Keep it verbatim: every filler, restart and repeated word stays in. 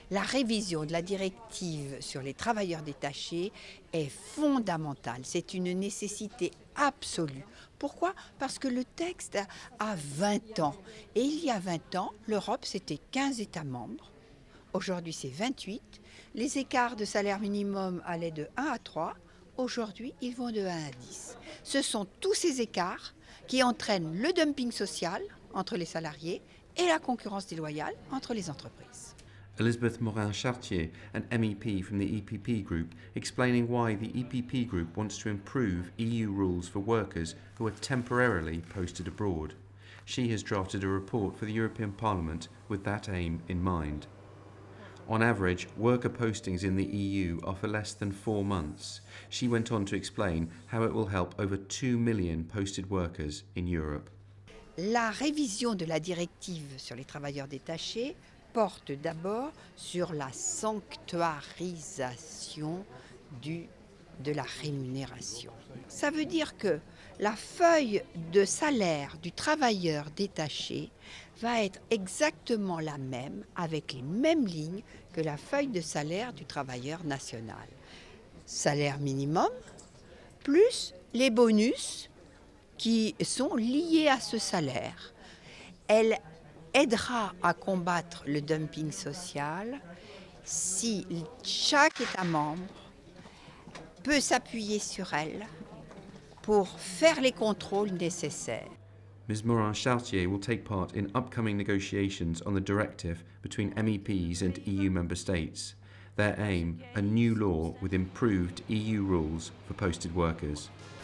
La révision de la directive sur les travailleurs détachés est fondamentale. C'est une nécessité absolue. Pourquoi? Parce que le texte a vingt ans. Et il y a vingt ans, l'Europe, c'était quinze États membres. Aujourd'hui, c'est vingt-huit. Les écarts de salaire minimum allaient de un à trois. Aujourd'hui, ils vont de un à dix. Ce sont tous ces écarts qui entraînent le dumping social entre les salariés et la concurrence déloyale entre les entreprises. Elisabeth Morin-Chartier, an M E P from the E P P Group, explaining why the E P P Group wants to improve E U rules for workers who are temporarily posted abroad. She has drafted a report for the European Parliament with that aim in mind. On average, worker postings in the E U are for less than four months. She went on to explain how it will help over two million posted workers in Europe. La révision de la directive sur les travailleurs détachés porte d'abord sur la sanctuarisation du, de la rémunération. Ça veut dire que la feuille de salaire du travailleur détaché va être exactement la même, avec les mêmes lignes que la feuille de salaire du travailleur national. Salaire minimum, plus les bonus qui sont liés à ce salaire. Elle aidera à combattre le dumping social si chaque État membre peut s'appuyer sur elle pour faire les contrôles nécessaires. Ms Morin-Chartier will take part in upcoming negotiations on the directive between M E Ps and E U member states. Their aim, a new law with improved E U rules for posted workers.